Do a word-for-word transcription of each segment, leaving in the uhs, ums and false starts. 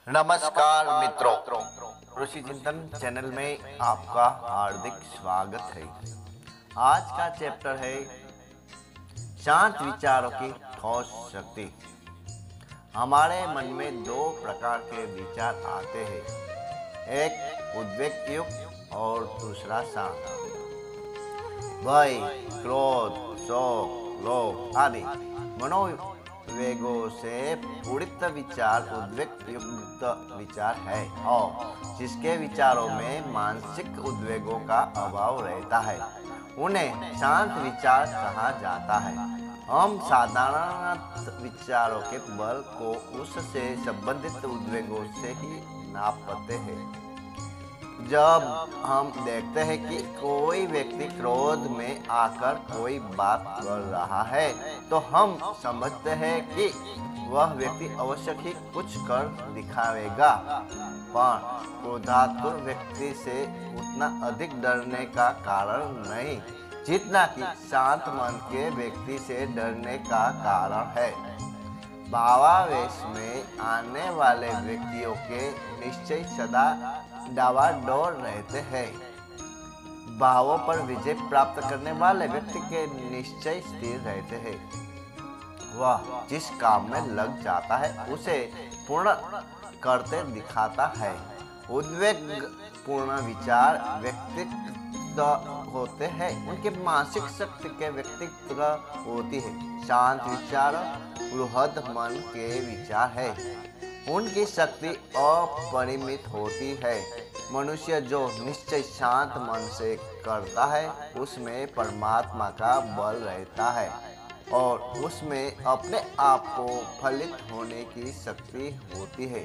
नमस्कार मित्रों, ऋषि चिंतन चैनल में आपका हार्दिक स्वागत है। आज का चैप्टर है शांत विचारों की ठोस शक्ति। हमारे मन में दो प्रकार के विचार आते हैं, एक उद्वेग युक्त और दूसरा शांत। भय, क्रोध, शोक, लोभ आदि मनोवेगों से पूरित विचार उद्वेग युक्त विचार है और जिसके विचारों में मानसिक उद्वेगों का अभाव रहता है उन्हें शांत विचार कहा जाता है। हम साधारण विचारों के बल को उससे संबंधित उद्वेगों से ही नापते हैं। जब हम देखते हैं कि कोई व्यक्ति क्रोध में आकर कोई बात कर रहा है तो हम समझते हैं कि वह व्यक्ति अवश्य ही कुछ कर दिखावेगा, पर क्रोधातुर व्यक्ति से उतना अधिक डरने का कारण नहीं जितना कि शांत मन के व्यक्ति से डरने का कारण है। भावावेश में आने वाले व्यक्तियों के निश्चय सदा डावाडोल रहते हैं। भावों पर विजय प्राप्त करने वाले व्यक्ति के निश्चय स्थिर रहते हैं। वह जिस काम में लग जाता है उसे पूर्ण करते दिखाता है। उद्वेग पूर्ण विचार व्यक्तित्व होते हैं, उनके मानसिक शक्ति के व्यक्तित्व होती है। शांत विचार बृहद मन के विचार है, उनकी शक्ति अपरिमित होती है। मनुष्य जो निश्चय शांत मन से करता है उसमें परमात्मा का बल रहता है और उसमें अपने आप को फलित होने की शक्ति होती है।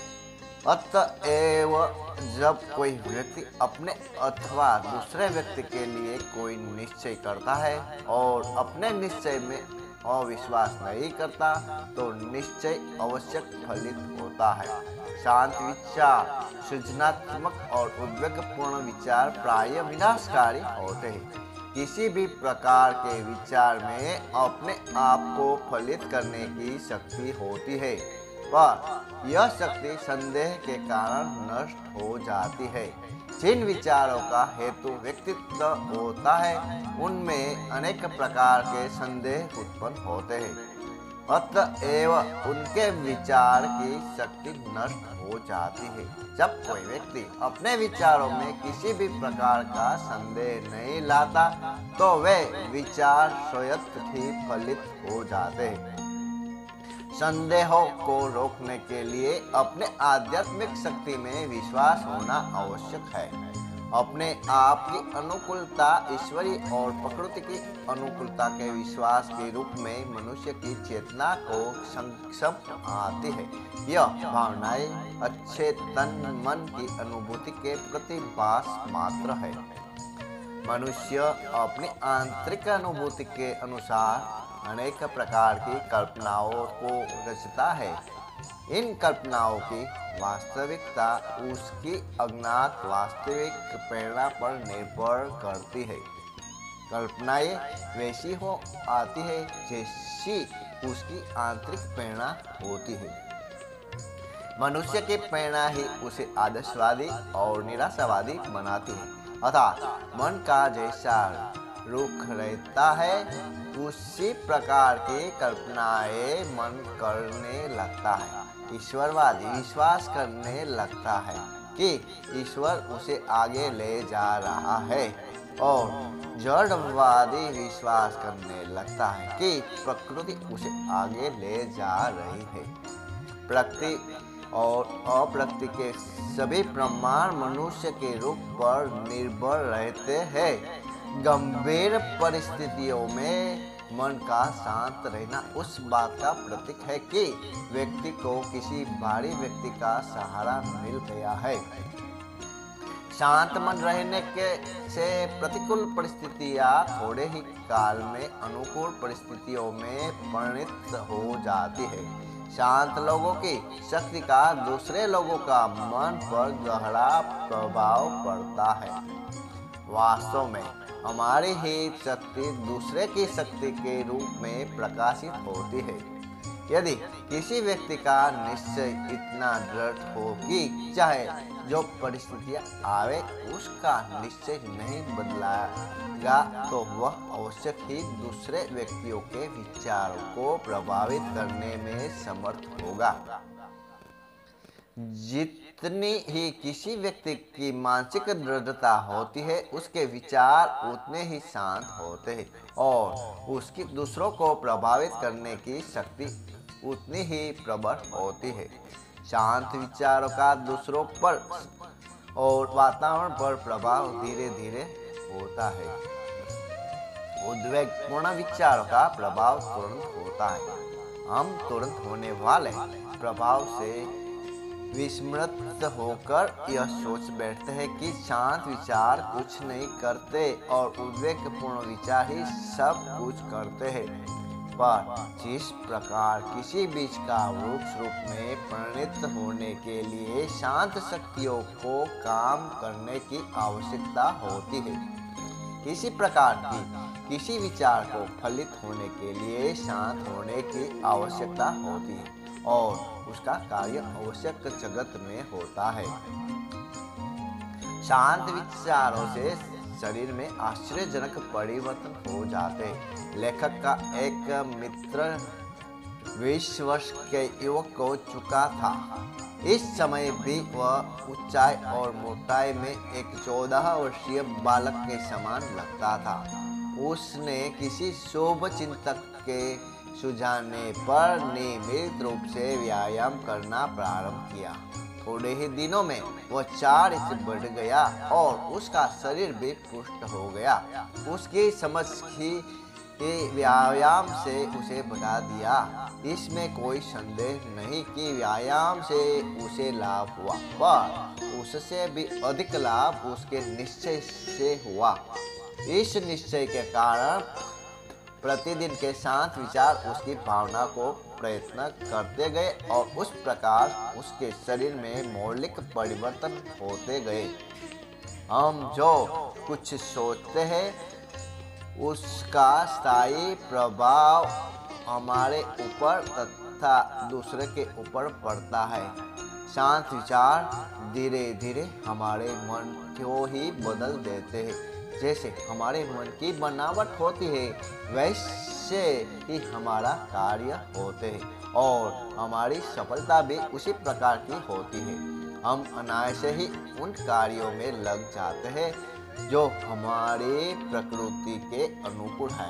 अतएव जब कोई व्यक्ति अपने अथवा दूसरे व्यक्ति के लिए कोई निश्चय करता है और अपने निश्चय में अविश्वास नहीं करता तो निश्चय आवश्यक फलित होता है। शांत विचार सृजनात्मक और उद्वेगपूर्ण विचार प्राय विनाशकारी होते हैं। किसी भी प्रकार के विचार में अपने आप को फलित करने की शक्ति होती है, पर यह शक्ति संदेह के कारण नष्ट हो जाती है। जिन विचारों का हेतु व्यक्तित्व होता है उनमें अनेक प्रकार के संदेह उत्पन्न होते हैं, अतएव उनके विचार की शक्ति नष्ट हो जाती है। जब कोई व्यक्ति अपने विचारों में किसी भी प्रकार का संदेह नहीं लाता तो वे विचार स्वयं ही फलित हो जाते हैं। संदेहों को रोकने के लिए अपने आध्यात्मिक शक्ति में विश्वास होना आवश्यक है। अपने आप की अनुकूलता ईश्वरीय और प्रकृति की अनुकूलता के विश्वास के रूप में मनुष्य की चेतना को संक्षेप आती है। यह भावनाएं अच्छे तन मन की अनुभूति के प्रतिभास मात्र है। मनुष्य अपनी आंतरिक अनुभूति के अनुसार अनेक प्रकार की कल्पनाओं को रचता है। इन कल्पनाओं की वास्तविकता उसकी अज्ञात वास्तविक प्रेरणा पर निर्भर करती है। कल्पनाएं वैसी हो आती है जैसी उसकी आंतरिक प्रेरणा होती है। मनुष्य की प्रेरणा ही उसे आदर्शवादी और निराशावादी बनाती है। अर्थात मन का जैसा रुख रहता है उसी प्रकार की कल्पनाएं मन करने लगता है। ईश्वरवादी विश्वास करने लगता है कि ईश्वर उसे आगे ले जा रहा है और जड़वादी विश्वास करने लगता है कि प्रकृति उसे आगे ले जा रही है। प्रकृति और अप्रकृति के सभी प्रमाण मनुष्य के रूप पर निर्भर रहते हैं। गंभीर परिस्थितियों में मन का शांत रहना उस बात का प्रतीक है कि व्यक्ति को किसी भारी व्यक्ति का सहारा मिल गया है। शांत मन रहने के से प्रतिकूल परिस्थितियां थोड़े ही काल में अनुकूल परिस्थितियों में परिणत हो जाती है। शांत लोगों की शक्ति का दूसरे लोगों का मन पर गहरा प्रभाव पड़ता है। वास्तव में हमारी ही शक्ति दूसरे की शक्ति के रूप में प्रकाशित होती है। यदि किसी व्यक्ति का निश्चय इतना दृढ़ हो कि चाहे जो परिस्थितियां आवे उसका निश्चय नहीं बदलाएगा, तो वह आवश्यक ही दूसरे व्यक्तियों के विचारों को प्रभावित करने में समर्थ होगा। जितनी ही किसी व्यक्ति की मानसिक दृढ़ता होती है, उसके विचार उतने ही शांत होते हैं और उसकी दूसरों को प्रभावित करने की शक्ति उतनी ही प्रबल होती है। शांत विचारों का दूसरों पर और वातावरण पर प्रभाव धीरे धीरे होता है। उद्वेगपूर्ण विचारों का प्रभाव तुरंत होता है। हम तुरंत होने वाले प्रभाव से विस्मृत होकर यह सोच बैठते हैं कि शांत विचार कुछ नहीं करते और उद्वेगपूर्ण विचार ही सब कुछ करते हैं। पर जिस प्रकार किसी बीज का वृक्ष रूप में परिणत होने के लिए शांत शक्तियों को काम करने की आवश्यकता होती है, इसी प्रकार की किसी विचार को फलित होने के लिए शांत होने की आवश्यकता होती है और उसका कार्य आवश्यक जगत में होता है। शांत विचारों से शरीर में आश्चर्यजनक परिवर्तन हो जाते हैं। लेखक का एक मित्र बीस वर्ष के युवक हो चुका था। इस समय भी वह ऊंचाई और मोटाई में एक चौदह वर्षीय बालक के समान लगता था। उसने किसी शुभ चिंतक के सुझाने पर नियमित रूप से व्यायाम करना प्रारंभ किया। थोड़े ही दिनों में वह चार इंच बढ़ गया और उसका शरीर भी पुष्ट हो गया। उसकी समझ ही व्यायाम से उसे बढ़ा दिया। इसमें कोई संदेह नहीं कि व्यायाम से उसे लाभ हुआ, पर उससे भी अधिक लाभ उसके निश्चय से हुआ। इस निश्चय के कारण प्रतिदिन के शांत विचार उसकी भावना को प्रयत्न करते गए और उस प्रकार उसके शरीर में मौलिक परिवर्तन होते गए। हम जो कुछ सोचते हैं उसका स्थायी प्रभाव हमारे ऊपर तथा दूसरे के ऊपर पड़ता है। शांत विचार धीरे धीरे हमारे मन को ही बदल देते हैं। जैसे हमारे मन की बनावट होती है, वैसे ही हमारा कार्य होते हैं और हमारी सफलता भी उसी प्रकार की होती है। हम अनायास ही उन कार्यों में लग जाते हैं जो हमारी प्रकृति के अनुकूल है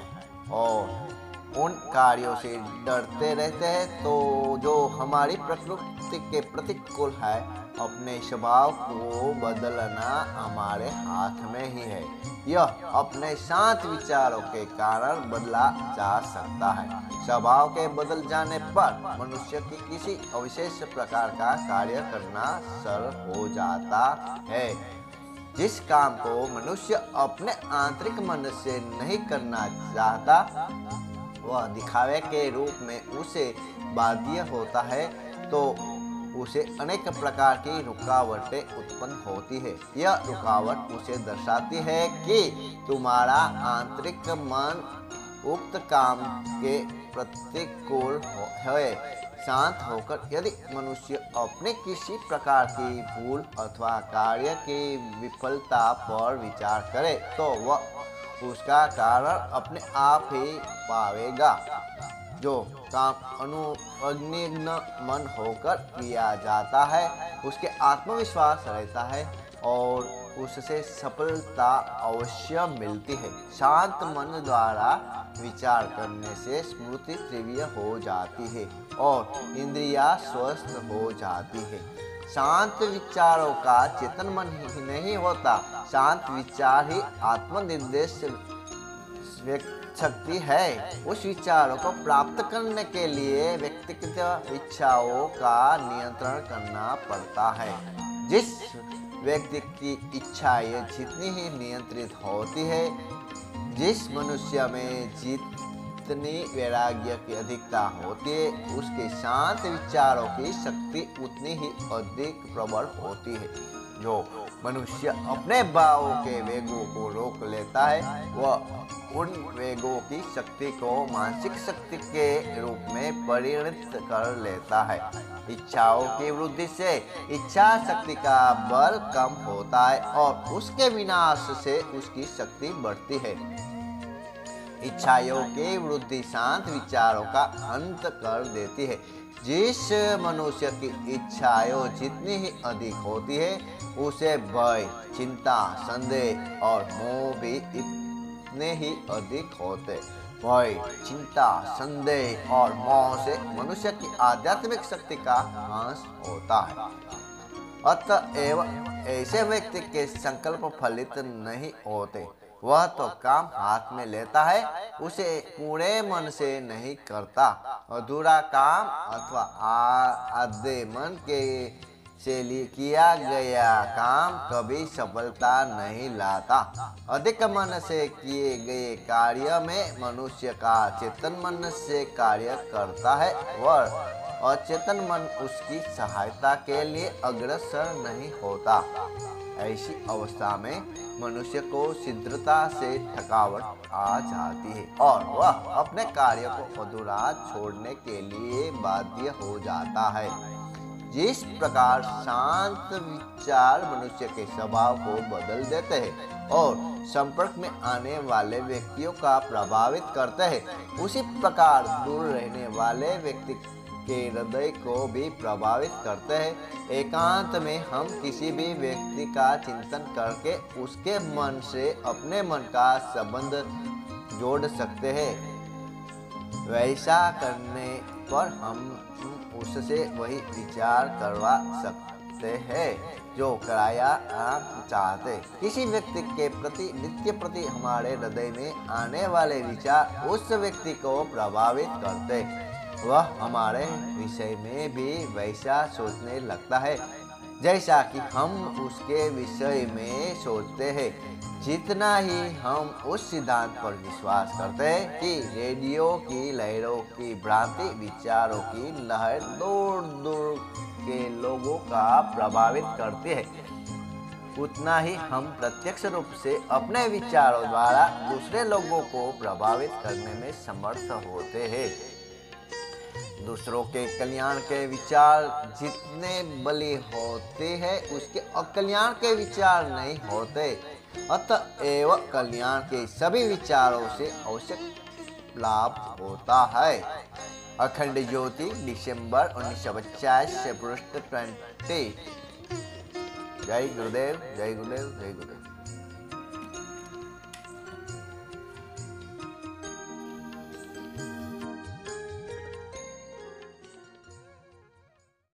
और उन कार्यों से डरते रहते हैं तो जो हमारी प्रकृति के प्रतिकूल है। अपने स्वभाव को बदलना हमारे हाथ में ही है। यह अपने शांत विचारों के कारण बदला जा सकता है। स्वभाव के बदल जाने पर मनुष्य की किसी अविशेष प्रकार का कार्य करना सरल हो जाता है। जिस काम को मनुष्य अपने आंतरिक मन से नहीं करना चाहता, वह दिखावे के रूप में उसे बाध्य होता है तो उसे अनेक प्रकार की रुकावटें उत्पन्न होती है। यह रुकावट उसे दर्शाती है कि तुम्हारा आंतरिक मन उक्त काम के प्रतिकूल है। शांत होकर यदि मनुष्य अपने किसी प्रकार की भूल अथवा कार्य की विफलता पर विचार करे तो वह उसका कारण अपने आप ही पावेगा। जो काम अनुअग्निग्न मन होकर किया जाता है उसके आत्मविश्वास रहता है और उससे सफलता अवश्य मिलती है। शांत मन द्वारा विचार करने से स्मृति तीव्र हो जाती है और इंद्रियां स्वस्थ हो जाती है। शांत विचारों का चेतन मन ही नहीं होता, शांत विचार ही आत्मनिर्देश शक्ति है। उस विचारों को प्राप्त करने के लिए व्यक्तिगत इच्छाओं का नियंत्रण करना पड़ता है। जिस व्यक्ति की इच्छाएं जितनी ही नियंत्रित होती है, जिस मनुष्य में जितनी वैराग्य की अधिकता होती है, उसके शांत विचारों की शक्ति उतनी ही अधिक प्रबल होती है। जो मनुष्य अपने भावों के वेगों को रोक लेता है, वह उन वेगों की शक्ति को मानसिक शक्ति के रूप में परिणत कर लेता है। इच्छाओं की वृद्धि से इच्छा शक्ति का बल कम होता है और उसके विनाश से उसकी शक्ति बढ़ती है। इच्छाओं की वृद्धि शांत विचारों का अंत कर देती है। जिस मनुष्य की इच्छाएं जितनी ही अधिक होती है, उसे भय, चिंता, संदेह और मोह भी इतने ही अधिक होते। भय, चिंता, संदेह और मोह से मनुष्य की आध्यात्मिक शक्ति का ह्रास होता है। अतएव ऐसे व्यक्ति के संकल्प फलित नहीं होते। वह तो काम हाथ में लेता है, उसे पूरे मन से नहीं करता। अधूरा काम अथवा आधे मन के से किया गया काम कभी सफलता नहीं लाता। अधिक मन से किए गए कार्य में मनुष्य का चेतन मन से कार्य करता है और अचेतन मन उसकी सहायता के लिए अग्रसर नहीं होता। ऐसी अवस्था में मनुष्य को शीघ्रता से थकावट आ जाती है और वह अपने कार्य को अधूरा छोड़ने के लिए बाध्य हो जाता है। जिस प्रकार शांत विचार मनुष्य के स्वभाव को बदल देते हैं और संपर्क में आने वाले व्यक्तियों का प्रभावित करते हैं, उसी प्रकार दूर रहने वाले व्यक्ति के हृदय को भी प्रभावित करते हैं। एकांत में हम किसी भी व्यक्ति का चिंतन करके उसके मन से अपने मन का संबंध जोड़ सकते हैं। वैसा करने पर हम उससे वही विचार करवा सकते हैं जो कराया आप चाहते। किसी व्यक्ति के प्रति नित्य प्रति हमारे हृदय में आने वाले विचार उस व्यक्ति को प्रभावित करते। वह हमारे विषय में भी वैसा सोचने लगता है जैसा कि हम उसके विषय में सोचते हैं। जितना ही हम उस सिद्धांत पर विश्वास करते हैं कि रेडियो की लहरों की भ्रांति विचारों की लहर दूर दूर के लोगों का प्रभावित करती है, उतना ही हम प्रत्यक्ष रूप से अपने विचारों द्वारा दूसरे लोगों को प्रभावित करने में समर्थ होते हैं। दूसरों के कल्याण के विचार जितने बली होते हैं, उसके अकल्याण के विचार नहीं होते। अतएव कल्याण के सभी विचारों से आवश्यक लाभ होता है। अखंड ज्योति दिसंबर उन्नीस सौ पचास से पृष्ठ ट्वेंटी। जय गुरुदेव, जय गुरुदेव, जय गुरुदेव।